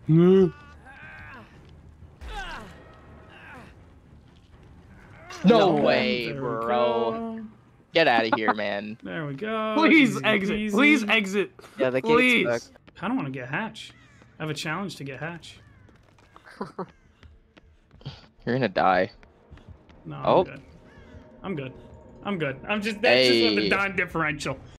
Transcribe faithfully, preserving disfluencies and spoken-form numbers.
No, No way, way, There we bro. go. Get out of here, man. There we go. please Easy exit. peasy. Please exit. Yeah, the Please. gate's stuck. I don't want to get Hatch. I have a challenge to get Hatch. You're gonna die. No, I'm Oh. good. I'm good. I'm good. I'm just that's just what the Hey. non differential.